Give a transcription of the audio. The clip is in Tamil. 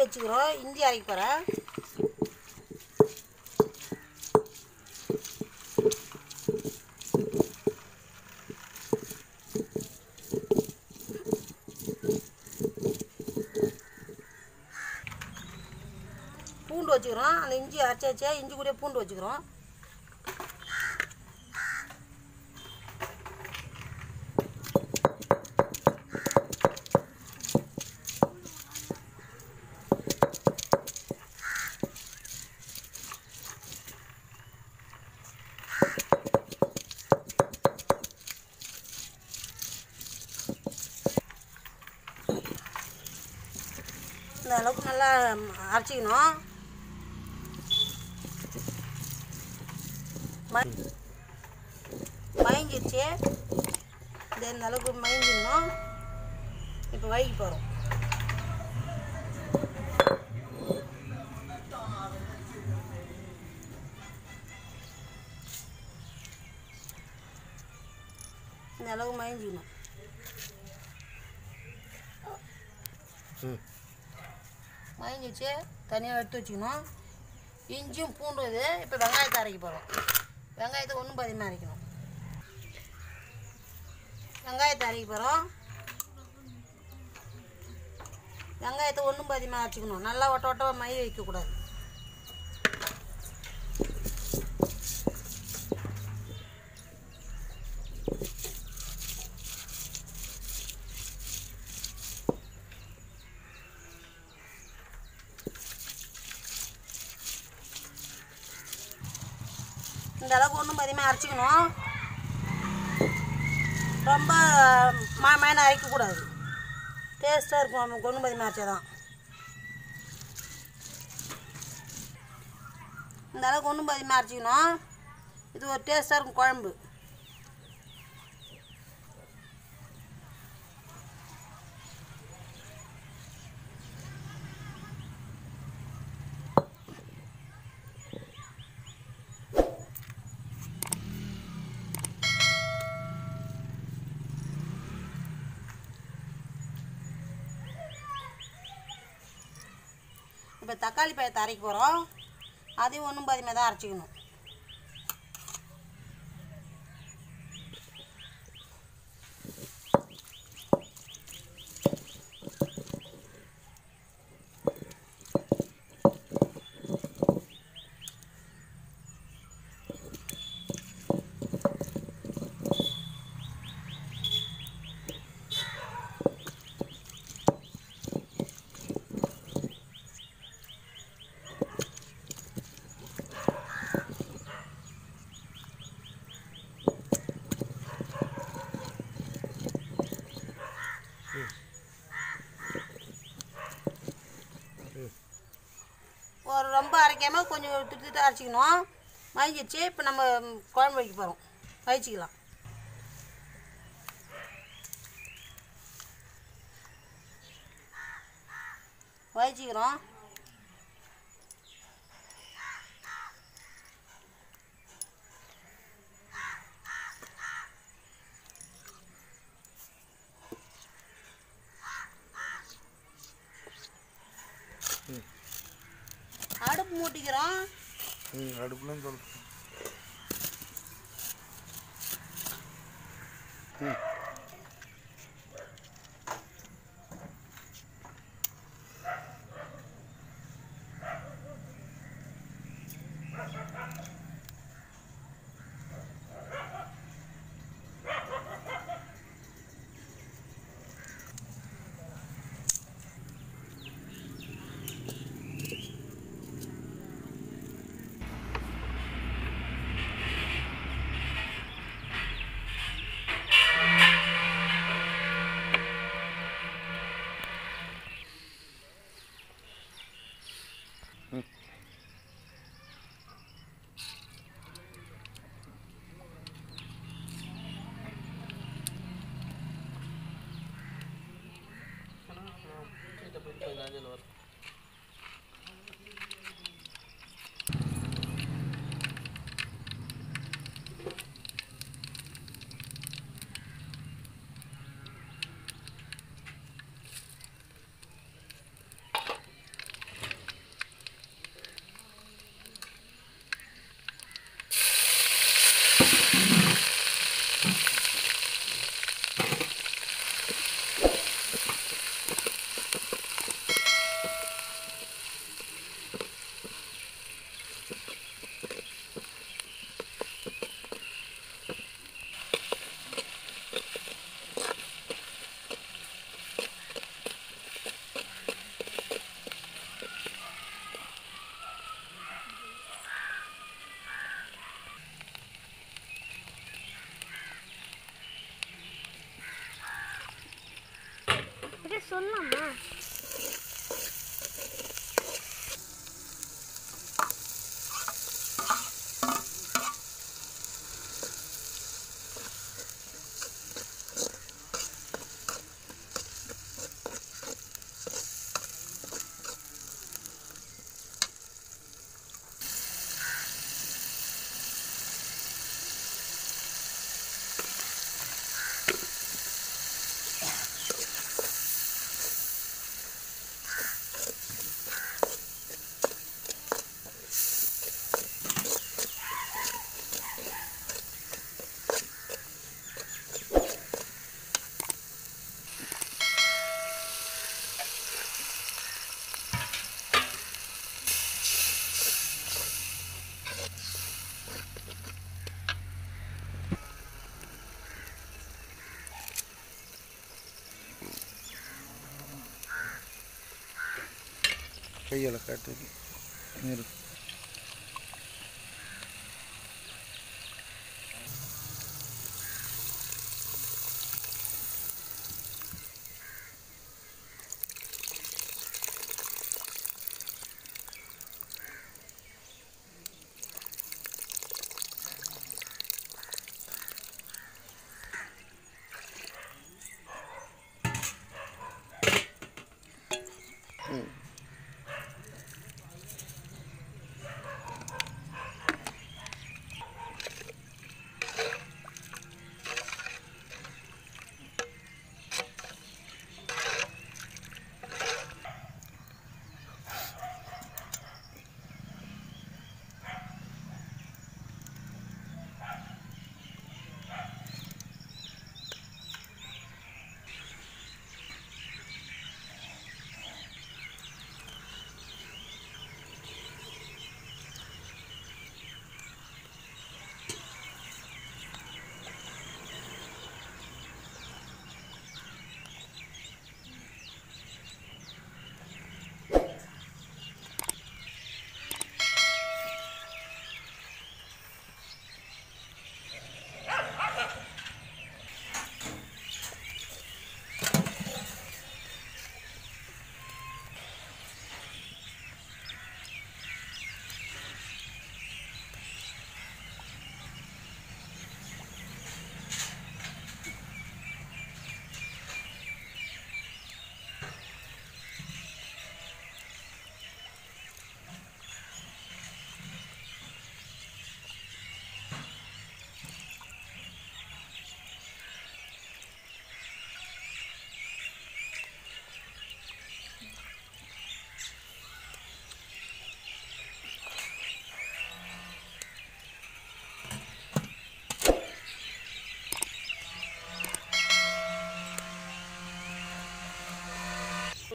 வச்சுக்கிறோம். இஞ்சி அரைக்க போகிறேன். பூண்டு வச்சுக்கிறோம். அந்த இஞ்சி அரைச்சாச்சா இஞ்சி கூட பூண்டு வச்சுக்கிறோம். இந்த அளவுக்கு நல்லா அரைச்சிக்கணும். மயங்கிடுச்சு. இந்த அளவுக்கு மயங்கிடணும். இப்போ வதக்கி போகிறோம். இந்த அளவுக்கு மயங்கிக்கணும். மயங்கிச்சு தனியாக எடுத்து வச்சுக்கணும். இஞ்சியும் பூண்டு இது. இப்போ வெங்காயத்தை அரைக்க போகிறோம். வெங்காயத்தை ஒன்றும் பாதியமாக அரைக்கணும். வெங்காயத்தை அரைக்க போகிறோம். வெங்காயத்தை ஒன்றும் பாதியமாக அரைச்சிக்கணும். நல்லா ஒட்ட ஒட்டமாக மை வைக்கக்கூடாது. இந்த அளவுக்கு ஒன்றும் பாதியமாக அரைச்சிக்கணும். ரொம்ப மேலே அரைக்கக்கூடாது. டேஸ்ட்டாக இருக்கும். நமக்கு ஒன்றும் பாதியமாக அரைச்சாதான். இந்த அளவுக்கு ஒன்றும் பாதியமாக அரைச்சிக்கணும். இது ஒரு டேஸ்ட்டாக இருக்கும் குழம்பு. இப்போ தக்காளி பழத்தை அரைக்க போகிறோம். அதையும் ஒன்றும் பாதியமாக தான் அரைச்சிக்கணும். ஒரு ரொம்ப அரைக்காமல் கொஞ்சம் திட்டு அரைச்சிக்கணும். மயங்கிடுச்சு. இப்போ நம்ம குழம்பு வைக்க போகிறோம். வச்சிக்கலாம். வச்சிக்கிறோம். அடுப்பு மூட்டிக்கிறோம். அடுப்புலாம் சொல்லுங்க. சொல்லலாமா? கையில் காட்டு நீர்